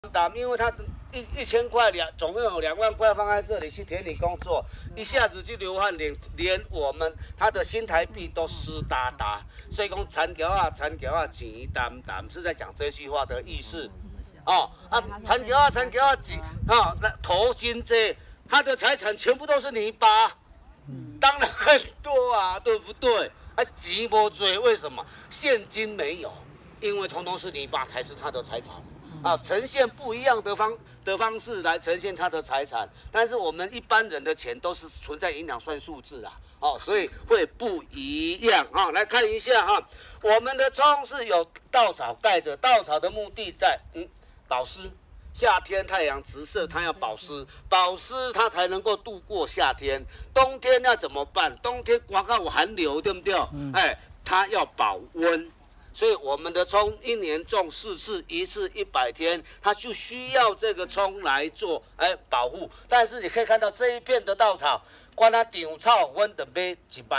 因为他1000块总共有2万块放在这里去田里工作，一下子就流汗，连他的新台币都湿哒哒。所以讲田桥啊钱淡淡，是在讲这句话的意思。田桥啊钱头金这他的财产全部都是泥巴，当然很多啊，对不对？钱不多，为什么？现金没有，因为通通是泥巴才是他的财产。呈现不一样的方式来呈现他的财产，但是我们一般人的钱都是存在银行算数字啊，所以会不一样啊。来看一下哈，我们的葱是有稻草盖着，稻草的目的在保湿。夏天太阳直射，它要保湿，它才能够度过夏天。冬天要怎么办？冬天刮到有寒流，对不对？它要保温。所以我们的葱1年种4次，1次100天，它就需要这个葱来做保护。但是你可以看到这一片的稻草，光它长草，我们得买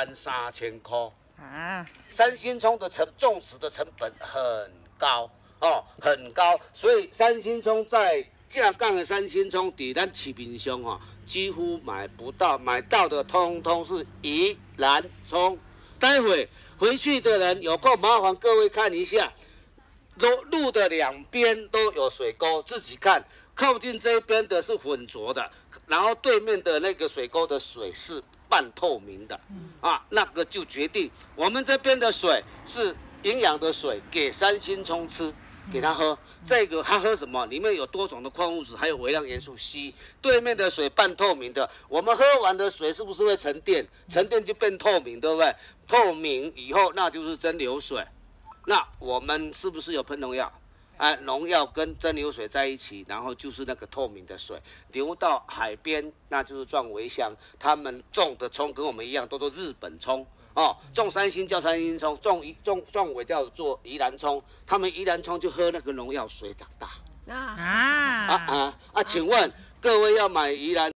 13000块啊。三星葱的种植的成本很高很高，所以三星葱在正港的三星葱，在咱市面上几乎买不到，买到的通通是宜兰葱。待会回去的人有空麻烦各位看一下，路的2边都有水沟，自己看。靠近这边的是浑浊的，然后对面的那个水沟的水是半透明的，那个就决定我们这边的水是营养的水，给三星葱吃，给它喝。这个它喝什么？里面有多种的矿物质，还有微量元素 C。对面的水半透明的，我们喝完的水是不是会沉淀？沉淀就变透明，对不对？透明以后那就是蒸馏水。那我们是不是有喷农药？农药跟蒸馏水在一起，然后就是那个透明的水流到海边，那就是壮围乡。他们种的葱跟我们一样，都是日本葱。种三星叫三星葱，壮围叫做宜兰葱。他们宜兰葱就喝那个农药水长大。请问各位要买宜兰